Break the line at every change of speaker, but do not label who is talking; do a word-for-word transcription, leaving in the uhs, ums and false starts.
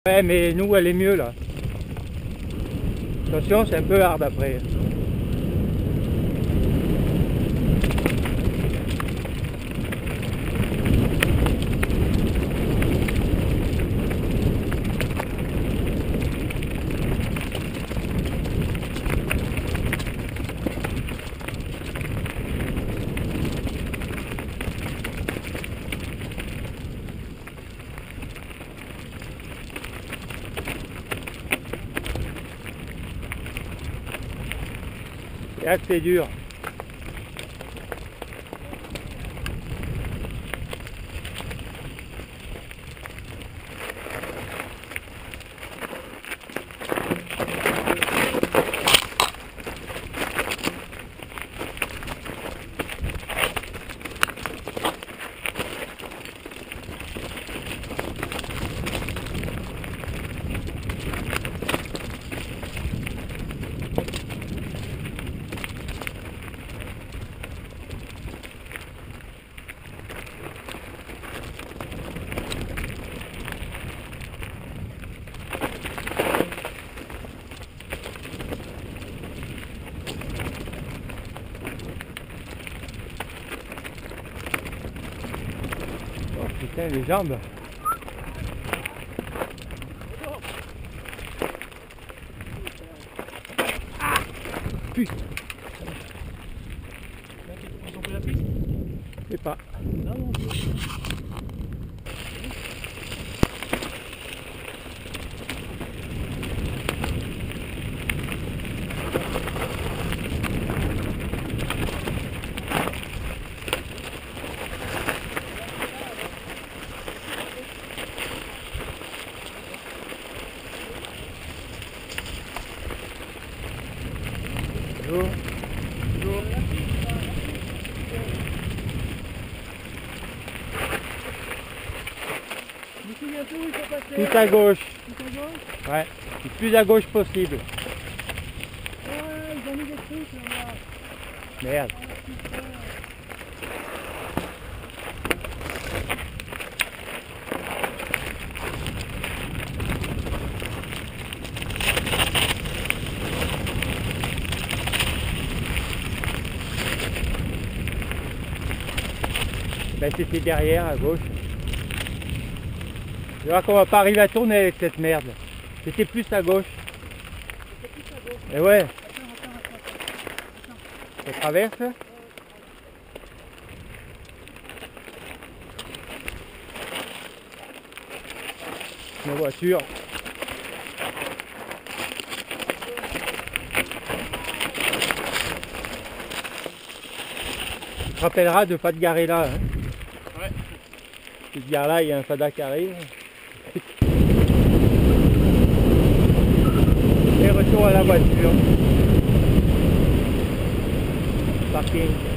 Ouais, mais nous, elle est mieux là. Attention, c'est un peu hard après. C'est assez dur. Oh putain, les jambes. Ah putain.
Ils ont fait la piste?
Je sais pas.
Non, non, non.
Bonjour.
Bonjour. Monsieur, bientôt, il faut passer.
Tout à gauche.
Tout à gauche?
Ouais. Le plus à gauche possible.
Ouais, ils ont mis des trucs là-bas.
Merde.
Ah, putain.
Ben c'était derrière à gauche. Tu vois qu'on va pas arriver à tourner avec cette merde. C'était plus à gauche.
C'était plus à gauche.
Et ouais,
Attends, attends, attends, attends.
ça traverse. La voiture. Tu te rappelleras de pas te garer là. Hein.
Ouais.
Tu te gares là, il y a un Fada qui arrive. Et retour à la voiture. Parking.